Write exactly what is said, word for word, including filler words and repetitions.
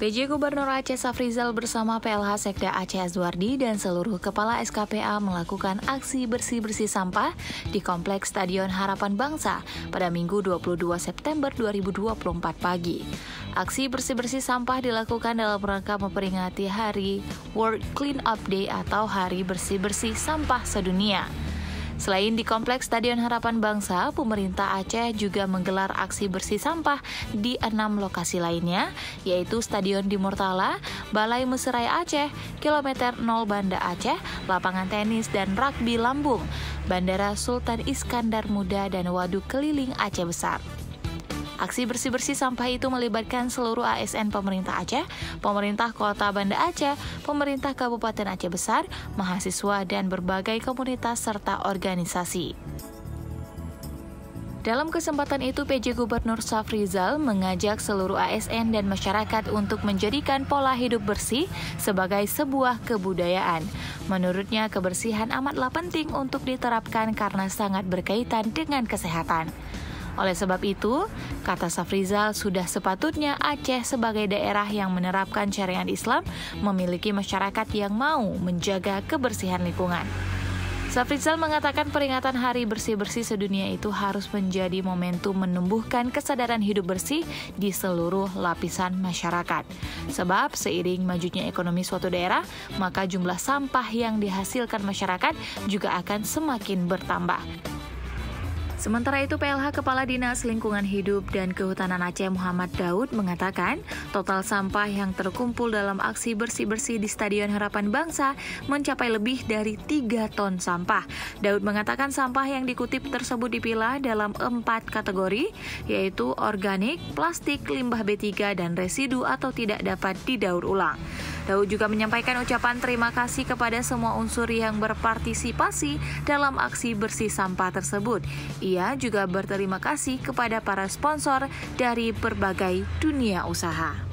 P J Gubernur Aceh Safrizal bersama P L H Sekda Aceh Azwardi dan seluruh kepala S K P A melakukan aksi bersih-bersih sampah di Kompleks Stadion Harapan Bangsa pada Minggu dua puluh dua September dua ribu dua puluh empat pagi. Aksi bersih-bersih sampah dilakukan dalam rangka memperingati Hari World Clean Up Day atau Hari Bersih-Bersih Sampah Sedunia. Selain di Kompleks Stadion Harapan Bangsa, pemerintah Aceh juga menggelar aksi bersih sampah di enam lokasi lainnya, yaitu Stadion di Murtala, Balai Meserai Aceh, Kilometer nol Banda Aceh, Lapangan Tenis dan Rugby Lambung, Bandara Sultan Iskandar Muda, dan Waduk Keliling Aceh Besar. Aksi bersih-bersih sampah itu melibatkan seluruh A S N pemerintah Aceh, pemerintah kota Banda Aceh, pemerintah Kabupaten Aceh Besar, mahasiswa, dan berbagai komunitas serta organisasi. Dalam kesempatan itu, P J Gubernur Safrizal mengajak seluruh A S N dan masyarakat untuk menjadikan pola hidup bersih sebagai sebuah kebudayaan. Menurutnya, kebersihan amatlah penting untuk diterapkan karena sangat berkaitan dengan kesehatan. Oleh sebab itu, kata Safrizal, sudah sepatutnya Aceh sebagai daerah yang menerapkan syariat Islam memiliki masyarakat yang mau menjaga kebersihan lingkungan. Safrizal mengatakan peringatan Hari Bersih-Bersih Sedunia itu harus menjadi momentum menumbuhkan kesadaran hidup bersih di seluruh lapisan masyarakat. Sebab seiring majunya ekonomi suatu daerah, maka jumlah sampah yang dihasilkan masyarakat juga akan semakin bertambah. Sementara itu, P L H Kepala Dinas Lingkungan Hidup dan Kehutanan Aceh Muhammad Daud mengatakan total sampah yang terkumpul dalam aksi bersih-bersih di Stadion Harapan Bangsa mencapai lebih dari tiga ton sampah. Daud mengatakan sampah yang dikutip tersebut dipilah dalam empat kategori, yaitu organik, plastik, limbah B tiga, dan residu atau tidak dapat didaur ulang. Daud juga menyampaikan ucapan terima kasih kepada semua unsur yang berpartisipasi dalam aksi bersih sampah tersebut. Ia juga berterima kasih kepada para sponsor dari berbagai dunia usaha.